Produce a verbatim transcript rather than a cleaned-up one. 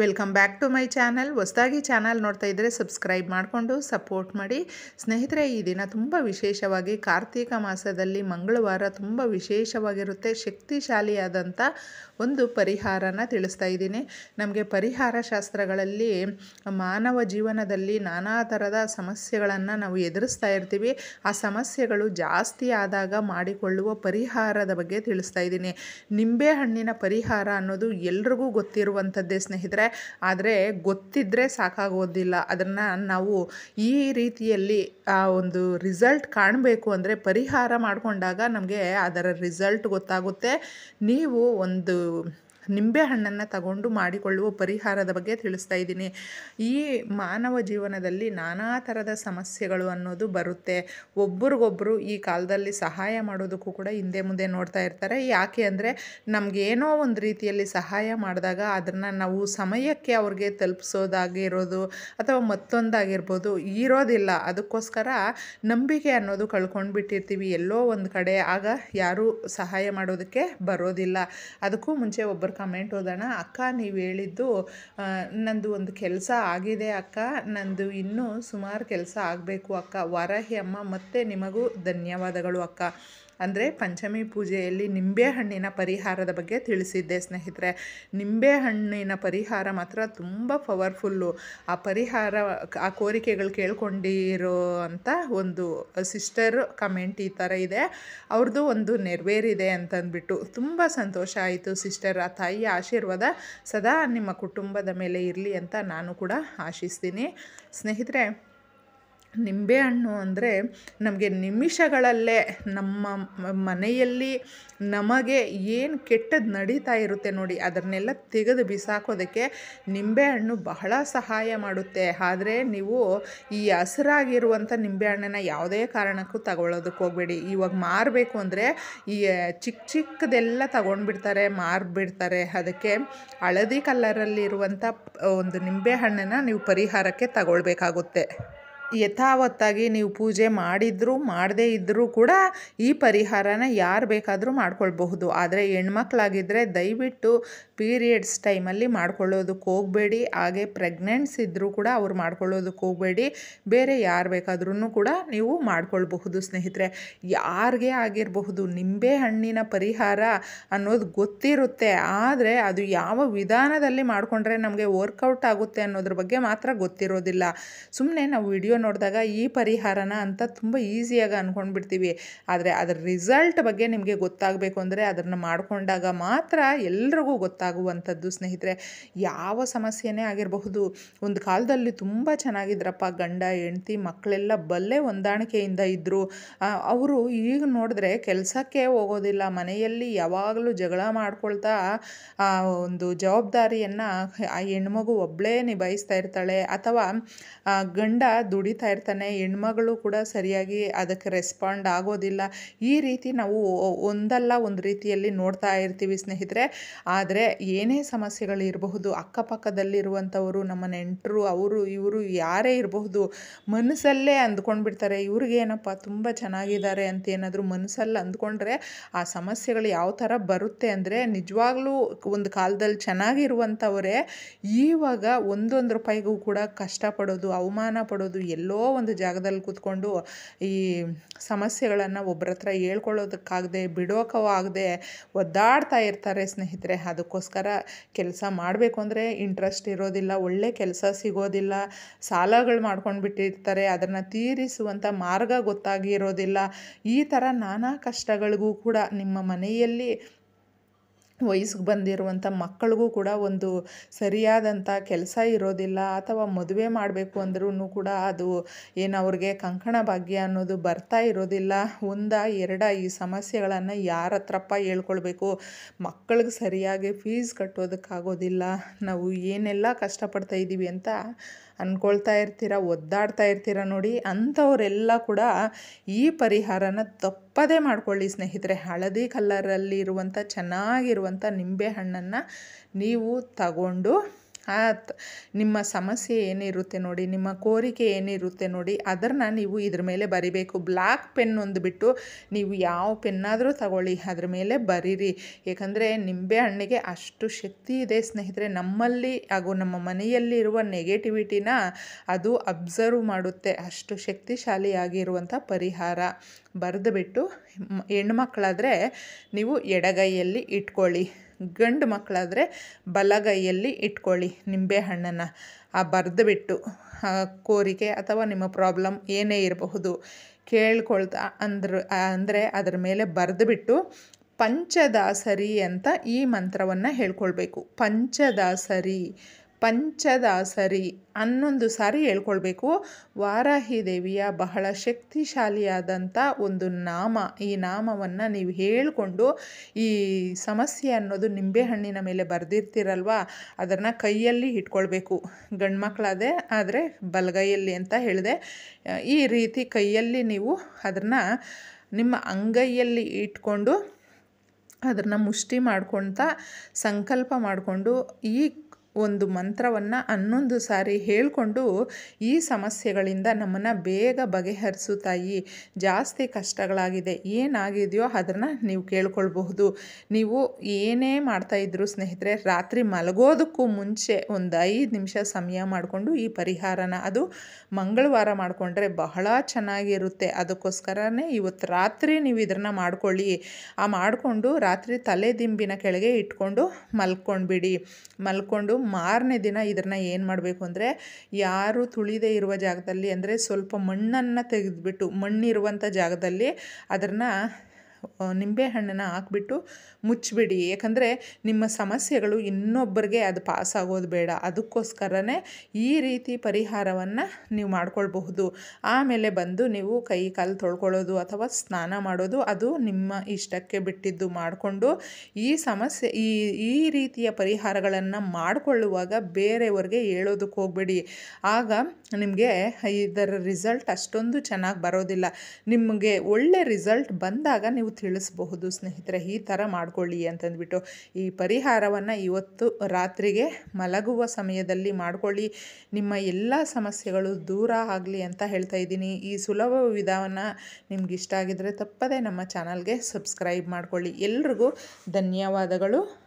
Welcome back to my channel. ಹೊಸದಾಗಿ channel ನೋಡ್ತಾ ಇದ್ದರೆ ಸಬ್ಸ್ಕ್ರೈಬ್ ಮಾಡಿಕೊಂಡು ಸಪೋರ್ಟ್ ಮಾಡಿ. ಸ್ನೇಹಿತರೆ, ಈ ದಿನ ತುಂಬ ವಿಶೇಷವಾಗಿ ಕಾರ್ತಿಕ ಮಾಸದಲ್ಲಿ ಮಂಗಳವಾರ ತುಂಬ ವಿಶೇಷವಾಗಿರುತ್ತೆ. ಶಕ್ತಿಶಾಲಿಯಾದಂಥ ಒಂದು ಪರಿಹಾರನ ತಿಳಿಸ್ತಾ ಇದ್ದೀನಿ. ನಮಗೆ ಪರಿಹಾರ ಶಾಸ್ತ್ರಗಳಲ್ಲಿ ಮಾನವ ಜೀವನದಲ್ಲಿ ನಾನಾ ಥರದ ಸಮಸ್ಯೆಗಳನ್ನು ನಾವು ಎದುರಿಸ್ತಾ ಇರ್ತೀವಿ. ಆ ಸಮಸ್ಯೆಗಳು ಜಾಸ್ತಿ ಆದಾಗ ಮಾಡಿಕೊಳ್ಳುವ ಪರಿಹಾರದ ಬಗ್ಗೆ ತಿಳಿಸ್ತಾ ಇದ್ದೀನಿ. ನಿಂಬೆಹಣ್ಣಿನ ಪರಿಹಾರ ಅನ್ನೋದು ಎಲ್ರಿಗೂ ಗೊತ್ತಿರುವಂಥದ್ದೇ ಸ್ನೇಹಿತರೆ. ಆದರೆ ಗೊತ್ತಿದ್ದರೆ ಸಾಕಾಗೋದಿಲ್ಲ. ಅದನ್ನು ನಾವು ಈ ರೀತಿಯಲ್ಲಿ ಆ ಒಂದು ರಿಸಲ್ಟ್ ಕಾಣಬೇಕು ಅಂದರೆ ಪರಿಹಾರ ಮಾಡಿಕೊಂಡಾಗ ನಮಗೆ ಅದರ ರಿಸಲ್ಟ್ ಗೊತ್ತಾಗುತ್ತೆ. ನೀವು ಒಂದು ನಿಂಬೆಹಣ್ಣನ್ನು ತಗೊಂಡು ಮಾಡಿಕೊಳ್ಳುವ ಪರಿಹಾರದ ಬಗ್ಗೆ ತಿಳಿಸ್ತಾ ಇದ್ದೀನಿ. ಈ ಮಾನವ ಜೀವನದಲ್ಲಿ ನಾನಾ ಥರದ ಸಮಸ್ಯೆಗಳು ಅನ್ನೋದು ಬರುತ್ತೆ. ಒಬ್ರಿಗೊಬ್ಬರು ಈ ಕಾಲದಲ್ಲಿ ಸಹಾಯ ಮಾಡೋದಕ್ಕೂ ಕೂಡ ಹಿಂದೆ ಮುಂದೆ ನೋಡ್ತಾ ಇರ್ತಾರೆ. ಯಾಕೆ ಅಂದರೆ ನಮಗೇನೋ ಒಂದು ರೀತಿಯಲ್ಲಿ ಸಹಾಯ ಮಾಡಿದಾಗ ಅದನ್ನು ನಾವು ಸಮಯಕ್ಕೆ ಅವ್ರಿಗೆ ತಲುಪಿಸೋದಾಗಿರೋದು ಅಥವಾ ಮತ್ತೊಂದಾಗಿರ್ಬೋದು ಇರೋದಿಲ್ಲ. ಅದಕ್ಕೋಸ್ಕರ ನಂಬಿಕೆ ಅನ್ನೋದು ಕಳ್ಕೊಂಡು ಬಿಟ್ಟಿರ್ತೀವಿ ಎಲ್ಲೋ ಒಂದು ಕಡೆ. ಆಗ ಯಾರೂ ಸಹಾಯ ಮಾಡೋದಕ್ಕೆ ಬರೋದಿಲ್ಲ. ಅದಕ್ಕೂ ಮುಂಚೆ ಒಬ್ಬರು ಕಮೆಂಟ್ ಓದೋಣ. ಅಕ್ಕ, ನೀವು ಹೇಳಿದ್ದು ನಂದು ಒಂದು ಕೆಲಸ ಆಗಿದೆ ಅಕ್ಕ, ನಂದು ಇನ್ನೂ ಸುಮಾರು ಕೆಲಸ ಆಗಬೇಕು ಅಕ್ಕ. ವಾರಾಹಿ ಅಮ್ಮ ಮತ್ತೆ ನಿಮಗೂ ಧನ್ಯವಾದಗಳು ಅಕ್ಕ. ಅಂದರೆ ಪಂಚಮಿ ಪೂಜೆಯಲ್ಲಿ ನಿಂಬೆಹಣ್ಣಿನ ಪರಿಹಾರದ ಬಗ್ಗೆ ತಿಳಿಸಿದ್ದೆ ಸ್ನೇಹಿತರೆ. ನಿಂಬೆಹಣ್ಣಿನ ಪರಿಹಾರ ಮಾತ್ರ ತುಂಬ ಪವರ್ಫುಲ್ಲು. ಆ ಪರಿಹಾರ ಆ ಕೋರಿಕೆಗಳು ಕೇಳ್ಕೊಂಡಿರೋ ಅಂಥ ಒಂದು ಸಿಸ್ಟರ್ ಕಮೆಂಟ್ ಈ ಥರ ಇದೆ. ಅವ್ರದ್ದು ಒಂದು ನೆರವೇರಿದೆ ಅಂತಂದ್ಬಿಟ್ಟು ತುಂಬ ಸಂತೋಷ ಆಯಿತು ಸಿಸ್ಟರ್. ಆ ತಾಯಿಯ ಆಶೀರ್ವಾದ ಸದಾ ನಿಮ್ಮ ಕುಟುಂಬದ ಮೇಲೆ ಇರಲಿ ಅಂತ ನಾನು ಕೂಡ ಆಶಿಸ್ತೀನಿ. ಸ್ನೇಹಿತರೆ, ನಿಂಬೆಹಣ್ಣು ಅಂದರೆ ನಮಗೆ ನಿಮಿಷಗಳಲ್ಲೇ ನಮ್ಮ ಮನೆಯಲ್ಲಿ ನಮಗೆ ಏನು ಕೆಟ್ಟದ್ದು ನಡೀತಾ ಇರುತ್ತೆ ನೋಡಿ, ಅದನ್ನೆಲ್ಲ ತೆಗೆದು ಬಿಸಾಕೋದಕ್ಕೆ ನಿಂಬೆಹಣ್ಣು ಬಹಳ ಸಹಾಯ ಮಾಡುತ್ತೆ. ಆದರೆ ನೀವು ಈ ಹಸಿರಾಗಿರುವಂಥ ನಿಂಬೆಹಣ್ಣನ್ನು ಯಾವುದೇ ಕಾರಣಕ್ಕೂ ತಗೊಳ್ಳೋದಕ್ಕೆ ಹೋಗಬೇಡಿ. ಇವಾಗ ಮಾರಬೇಕು ಅಂದರೆ ಈ ಚಿಕ್ಕ ಚಿಕ್ಕದೆಲ್ಲ ತಗೊಂಡ್ಬಿಡ್ತಾರೆ, ಮಾರಿಬಿಡ್ತಾರೆ. ಅದಕ್ಕೆ ಹಳದಿ ಕಲರಲ್ಲಿರುವಂಥ ಒಂದು ನಿಂಬೆಹಣ್ಣನ್ನು ನೀವು ಪರಿಹಾರಕ್ಕೆ ತಗೊಳ್ಬೇಕಾಗುತ್ತೆ. ಯಥಾವತ್ತಾಗಿ ನೀವು ಪೂಜೆ ಮಾಡಿದರೂ ಮಾಡದೇ ಇದ್ದರೂ ಕೂಡ ಈ ಪರಿಹಾರನ ಯಾರು ಬೇಕಾದರೂ ಮಾಡ್ಕೊಳ್ಬಹುದು. ಆದರೆ ಹೆಣ್ಮಕ್ಳಾಗಿದ್ದರೆ ದಯವಿಟ್ಟು ಪೀರಿಯಡ್ಸ್ ಟೈಮಲ್ಲಿ ಮಾಡ್ಕೊಳ್ಳೋದಕ್ಕೆ ಹೋಗಬೇಡಿ. ಹಾಗೆ ಪ್ರೆಗ್ನೆನ್ಸ್ ಇದ್ದರೂ ಕೂಡ ಅವ್ರು ಮಾಡ್ಕೊಳ್ಳೋದಕ್ಕೆ ಹೋಗಬೇಡಿ. ಬೇರೆ ಯಾರು ಬೇಕಾದ್ರೂ ಕೂಡ ನೀವು ಮಾಡ್ಕೊಳ್ಬಹುದು ಸ್ನೇಹಿತರೆ. ಯಾರಿಗೆ ಆಗಿರಬಹುದು ನಿಂಬೆಹಣ್ಣಿನ ಪರಿಹಾರ ಅನ್ನೋದು ಗೊತ್ತಿರುತ್ತೆ. ಆದರೆ ಅದು ಯಾವ ವಿಧಾನದಲ್ಲಿ ಮಾಡಿಕೊಂಡ್ರೆ ನಮಗೆ ವರ್ಕೌಟ್ ಆಗುತ್ತೆ ಅನ್ನೋದ್ರ ಬಗ್ಗೆ ಮಾತ್ರ ಗೊತ್ತಿರೋದಿಲ್ಲ. ಸುಮ್ಮನೆ ನಾವು ವಿಡಿಯೋ ನೋಡಿದಾಗ ಈ ಪರಿಹಾರನ ಅಂತ ತುಂಬ ಈಸಿಯಾಗಿ ಅಂದ್ಕೊಂಡ್ಬಿಡ್ತೀವಿ. ಆದರೆ ಅದರ ರಿಸಲ್ಟ್ ಬಗ್ಗೆ ನಿಮಗೆ ಗೊತ್ತಾಗಬೇಕು ಅಂದರೆ ಅದನ್ನು ಮಾಡಿಕೊಂಡಾಗ ಮಾತ್ರ ಎಲ್ರಿಗೂ ಗೊತ್ತಾಗುವಂಥದ್ದು ಸ್ನೇಹಿತರೆ. ಯಾವ ಸಮಸ್ಯೆನೇ ಆಗಿರಬಹುದು. ಒಂದು ಕಾಲದಲ್ಲಿ ತುಂಬ ಚೆನ್ನಾಗಿದ್ರಪ್ಪ, ಗಂಡ ಹೆಂಡತಿ ಮಕ್ಕಳೆಲ್ಲ ಬಲ್ಲೆ ಹೊಂದಾಣಿಕೆಯಿಂದ ಇದ್ದರು. ಅವರು ಈಗ ನೋಡಿದ್ರೆ ಕೆಲಸಕ್ಕೆ ಹೋಗೋದಿಲ್ಲ, ಮನೆಯಲ್ಲಿ ಯಾವಾಗಲೂ ಜಗಳ ಮಾಡ್ಕೊಳ್ತಾ ಒಂದು ಜವಾಬ್ದಾರಿಯನ್ನು ಆ ಹೆಣ್ಮಗು ಒಬ್ಬಳೇ ನಿಭಾಯಿಸ್ತಾ ಇರ್ತಾಳೆ. ಅಥವಾ ಗಂಡ ದುಡಿತಾ ಇರ್ತಾನೆ, ಹೆಣ್ಮಗಳು ಕೂಡ ಸರಿಯಾಗಿ ಅದಕ್ಕೆ ರೆಸ್ಪಾಂಡ್ ಆಗೋದಿಲ್ಲ. ಈ ರೀತಿ ನಾವು ಒಂದಲ್ಲ ಒಂದು ರೀತಿಯಲ್ಲಿ ನೋಡ್ತಾ ಇರ್ತೀವಿ ಸ್ನೇಹಿತರೆ. ಆದರೆ ಏನೇ ಸಮಸ್ಯೆಗಳು ಇರಬಹುದು, ಅಕ್ಕಪಕ್ಕದಲ್ಲಿರುವಂಥವರು, ನಮ್ಮ ನೆಂಟರು, ಅವರು ಇವರು ಯಾರೇ ಇರಬಹುದು, ಮನಸ್ಸಲ್ಲೇ ಅಂದ್ಕೊಂಡ್ಬಿಡ್ತಾರೆ ಇವ್ರಿಗೇನಪ್ಪ ತುಂಬ ಚೆನ್ನಾಗಿದ್ದಾರೆ ಅಂತ. ಏನಾದರೂ ಮನಸ್ಸಲ್ಲಿ ಅಂದ್ಕೊಂಡ್ರೆ ಆ ಸಮಸ್ಯೆಗಳು ಯಾವ ಥರ ಬರುತ್ತೆ ಅಂದರೆ ನಿಜವಾಗ್ಲೂ ಒಂದು ಕಾಲದಲ್ಲಿ ಚೆನ್ನಾಗಿರುವಂಥವರೇ ಈವಾಗ ಒಂದೊಂದು ರೂಪಾಯಿಗೂ ಕೂಡ ಕಷ್ಟಪಡೋದು, ಅವಮಾನ ಪಡೋದು, ಎಲ್ಲೋ ಒಂದು ಜಾಗದಲ್ಲಿ ಕೂತ್ಕೊಂಡು ಈ ಸಮಸ್ಯೆಗಳನ್ನು ಒಬ್ಬರ ಹತ್ರ ಹೇಳ್ಕೊಳ್ಳೋದಕ್ಕಾಗದೆ ಬಿಡೋಕವೂ ಆಗದೆ ಒದ್ದಾಡ್ತಾ ಇರ್ತಾರೆ ಸ್ನೇಹಿತರೆ. ಅದಕ್ಕೋಸ್ಕರ ಕೆಲಸ ಮಾಡಬೇಕು ಅಂದರೆ ಇಂಟ್ರೆಸ್ಟ್ ಇರೋದಿಲ್ಲ, ಒಳ್ಳೆ ಕೆಲಸ ಸಿಗೋದಿಲ್ಲ, ಸಾಲಗಳು ಮಾಡ್ಕೊಂಡು ಬಿಟ್ಟಿರ್ತಾರೆ, ಅದನ್ನು ತೀರಿಸುವಂಥ ಮಾರ್ಗ ಗೊತ್ತಾಗಿರೋದಿಲ್ಲ. ಈ ಥರ ನಾನಾ ಕಷ್ಟಗಳಿಗೂ ಕೂಡ ನಿಮ್ಮ ಮನೆಯಲ್ಲಿ ವಯಸ್ಸಿಗೆ ಬಂದಿರುವಂಥ ಮಕ್ಕಳಿಗೂ ಕೂಡ ಒಂದು ಸರಿಯಾದಂಥ ಕೆಲಸ ಇರೋದಿಲ್ಲ. ಅಥವಾ ಮದುವೆ ಮಾಡಬೇಕು ಅಂದ್ರೂ ಕೂಡ ಅದು ಏನು ಅವ್ರಿಗೆ ಕಂಕಣ ಭಾಗ್ಯ ಅನ್ನೋದು ಬರ್ತಾ ಇರೋದಿಲ್ಲ. ಒಂದ ಎರಡ ಈ ಸಮಸ್ಯೆಗಳನ್ನು ಯಾರ ಹತ್ರಪ್ಪ ಹೇಳ್ಕೊಳ್ಬೇಕು. ಮಕ್ಕಳಿಗೆ ಸರಿಯಾಗಿ ಫೀಸ್ ಕಟ್ಟೋದಕ್ಕಾಗೋದಿಲ್ಲ. ನಾವು ಏನೆಲ್ಲ ಕಷ್ಟಪಡ್ತಾ ಇದ್ದೀವಿ ಅಂತ ಅಂದ್ಕೊಳ್ತಾ ಇರ್ತೀರ, ಒದ್ದಾಡ್ತಾ ಇರ್ತೀರ ನೋಡಿ. ಅಂಥವರೆಲ್ಲ ಕೂಡ ಈ ಪರಿಹಾರನ ತಪ್ಪದೇ ಮಾಡ್ಕೊಳ್ಳಿ ಸ್ನೇಹಿತರೆ. ಹಳದಿ ಕಲರಲ್ಲಿ ಇರುವಂಥ ಚೆನ್ನಾಗಿರುವಂಥ ನಿಂಬೆಹಣ್ಣನ್ನು ನೀವು ತಗೊಂಡು ಆ ತ್ ನಿಮ್ಮ ಸಮಸ್ಯೆ ಏನಿರುತ್ತೆ ನೋಡಿ, ನಿಮ್ಮ ಕೋರಿಕೆ ಏನಿರುತ್ತೆ ನೋಡಿ, ಅದನ್ನು ನೀವು ಇದ್ರ ಮೇಲೆ ಬರಿಬೇಕು. ಬ್ಲ್ಯಾಕ್ ಪೆನ್ ಒಂದು ಬಿಟ್ಟು ನೀವು ಯಾವ ಪೆನ್ನಾದರೂ ತಗೊಳ್ಳಿ, ಅದ್ರ ಮೇಲೆ ಬರೀರಿ. ಏಕೆಂದರೆ ನಿಂಬೆ ಹಣ್ಣಿಗೆ ಅಷ್ಟು ಶಕ್ತಿ ಇದೆ ಸ್ನೇಹಿತರೆ. ನಮ್ಮಲ್ಲಿ ಹಾಗೂ ನಮ್ಮ ಮನೆಯಲ್ಲಿ ಇರುವ ನೆಗೆಟಿವಿಟಿನ ಅದು ಅಬ್ಸರ್ವ್ ಮಾಡುತ್ತೆ. ಅಷ್ಟು ಶಕ್ತಿಶಾಲಿಯಾಗಿರುವಂಥ ಪರಿಹಾರ. ಬರೆದು ಬಿಟ್ಟು ಹೆಣ್ಮಕ್ಳಾದರೆ ನೀವು ಎಡಗೈಯಲ್ಲಿ ಇಟ್ಕೊಳ್ಳಿ, ಗಂಡು ಮಕ್ಕಳಾದರೆ ಬಲಗೈಯಲ್ಲಿ ಇಟ್ಕೊಳ್ಳಿ ನಿಂಬೆಹಣ್ಣನ್ನು. ಆ ಬರೆದು ಬಿಟ್ಟು ಕೋರಿಕೆ ಅಥವಾ ನಿಮ್ಮ ಪ್ರಾಬ್ಲಮ್ ಏನೇ ಇರಬಹುದು ಕೇಳ್ಕೊಳ್ತಾ ಅಂದ್ರೆ ಅಂದರೆ ಅದರ ಮೇಲೆ ಬರೆದು ಬಿಟ್ಟು ಪಂಚದಾಸರಿ ಅಂತ ಈ ಮಂತ್ರವನ್ನು ಹೇಳ್ಕೊಳ್ಬೇಕು. ಪಂಚದಾಸರಿ ಪಂಚದಾಸರಿ ಹನ್ನೊಂದು ಸಾರಿ ಹೇಳ್ಕೊಳ್ಬೇಕು. ವಾರಾಹಿ ದೇವಿಯ ಬಹಳ ಶಕ್ತಿಶಾಲಿಯಾದಂಥ ಒಂದು ನಾಮ. ಈ ನಾಮವನ್ನು ನೀವು ಹೇಳಿಕೊಂಡು ಈ ಸಮಸ್ಯೆ ಅನ್ನೋದು ನಿಂಬೆಹಣ್ಣಿನ ಮೇಲೆ ಬರೆದಿರ್ತೀರಲ್ವ, ಅದನ್ನು ಕೈಯಲ್ಲಿ ಇಟ್ಕೊಳ್ಬೇಕು. ಗಂಡು ಮಕ್ಕಳಾದೆ ಆದರೆ ಬಲಗೈಯಲ್ಲಿ ಅಂತ ಹೇಳಿದೆ. ಈ ರೀತಿ ಕೈಯಲ್ಲಿ ನೀವು ಅದನ್ನು ನಿಮ್ಮ ಅಂಗೈಯಲ್ಲಿ ಇಟ್ಕೊಂಡು ಅದನ್ನು ಮುಷ್ಟಿ ಮಾಡ್ಕೊಳ್ತಾ ಸಂಕಲ್ಪ ಮಾಡಿಕೊಂಡು ಈ ಒಂದು ಮಂತ್ರವನ್ನು ಹನ್ನೊಂದು ಸಾರಿ ಹೇಳಿಕೊಂಡು ಈ ಸಮಸ್ಯೆಗಳಿಂದ ನಮ್ಮನ್ನು ಬೇಗ ಬಗೆಹರಿಸು ತಾಯಿ. ಜಾಸ್ತಿ ಕಷ್ಟಗಳಾಗಿದೆ, ಏನಾಗಿದೆಯೋ ಅದನ್ನು ನೀವು ಕೇಳ್ಕೊಳ್ಬಹುದು. ನೀವು ಏನೇ ಮಾಡ್ತಾಯಿದ್ರು ಸ್ನೇಹಿತರೆ, ರಾತ್ರಿ ಮಲಗೋದಕ್ಕೂ ಮುಂಚೆ ಒಂದು ಐದು ನಿಮಿಷ ಸಮಯ ಮಾಡಿಕೊಂಡು ಈ ಪರಿಹಾರನ, ಅದು ಮಂಗಳವಾರ ಮಾಡಿಕೊಂಡ್ರೆ ಬಹಳ ಚೆನ್ನಾಗಿರುತ್ತೆ. ಅದಕ್ಕೋಸ್ಕರನೇ ಇವತ್ತು ರಾತ್ರಿ ನೀವು ಇದನ್ನು ಮಾಡ್ಕೊಳ್ಳಿ. ಆ ಮಾಡಿಕೊಂಡು ರಾತ್ರಿ ತಲೆ ದಿಂಬಿನ ಕೆಳಗೆ ಇಟ್ಕೊಂಡು ಮಲ್ಕೊಂಡ್ಬಿಡಿ. ಮಲ್ಕೊಂಡು ಮಾರನೇ ದಿನ ಇದನ್ನು ಏನು ಮಾಡಬೇಕು ಅಂದರೆ, ಯಾರು ತುಳಿದೇ ಇರುವ ಜಾಗದಲ್ಲಿ ಅಂದರೆ ಸ್ವಲ್ಪ ಮಣ್ಣನ್ನು ತೆಗೆದುಬಿಟ್ಟು ಮಣ್ಣಿರುವಂಥ ಜಾಗದಲ್ಲಿ ಅದನ್ನು ನಿಂಬೆಹಣ್ಣನ್ನು ಹಾಕ್ಬಿಟ್ಟು ಮುಚ್ಚಿಬಿಡಿ. ಯಾಕಂದರೆ ನಿಮ್ಮ ಸಮಸ್ಯೆಗಳು ಇನ್ನೊಬ್ಬರಿಗೆ ಅದು ಪಾಸ್ ಆಗೋದು ಬೇಡ. ಅದಕ್ಕೋಸ್ಕರನೇ ಈ ರೀತಿ ಪರಿಹಾರವನ್ನು ನೀವು ಮಾಡ್ಕೊಳ್ಬಹುದು. ಆಮೇಲೆ ಬಂದು ನೀವು ಕೈ ಕಾಲು ತೊಳ್ಕೊಳ್ಳೋದು ಅಥವಾ ಸ್ನಾನ ಮಾಡೋದು ಅದು ನಿಮ್ಮ ಇಷ್ಟಕ್ಕೆ ಬಿಟ್ಟಿದ್ದು ಮಾಡಿಕೊಂಡು ಈ ಸಮಸ್ಯೆ ಈ ಈ ರೀತಿಯ ಪರಿಹಾರಗಳನ್ನು ಮಾಡಿಕೊಳ್ಳುವಾಗ ಬೇರೆಯವ್ರಿಗೆ ಹೇಳೋದಕ್ಕೆ ಹೋಗಬೇಡಿ. ಆಗ ನಿಮಗೆ ಇದರ ರಿಸಲ್ಟ್ ಅಷ್ಟೊಂದು ಚೆನ್ನಾಗಿ ಬರೋದಿಲ್ಲ. ನಿಮಗೆ ಒಳ್ಳೆ ರಿಸಲ್ಟ್ ಬಂದಾಗ ನೀವು ತಿಳಿಸಬಹುದು ಸ್ನೇಹಿತರೆ. ಈ ಥರ ಮಾಡ್ಕೊಳ್ಳಿ ಅಂತಂದ್ಬಿಟ್ಟು ಈ ಪರಿಹಾರವನ್ನು ಇವತ್ತು ರಾತ್ರಿಗೆ ಮಲಗುವ ಸಮಯದಲ್ಲಿ ಮಾಡ್ಕೊಳ್ಳಿ. ನಿಮ್ಮ ಎಲ್ಲ ಸಮಸ್ಯೆಗಳು ದೂರ ಆಗಲಿ ಅಂತ ಹೇಳ್ತಾ ಇದ್ದೀನಿ. ಈ ಸುಲಭ ವಿಧಾನ ನಿಮ್ಗೆ ಇಷ್ಟ ಆಗಿದರೆ ತಪ್ಪದೆ ನಮ್ಮ ಚಾನಲ್ಗೆ ಸಬ್ಸ್ಕ್ರೈಬ್ ಮಾಡ್ಕೊಳ್ಳಿ. ಎಲ್ರಿಗೂ ಧನ್ಯವಾದಗಳು.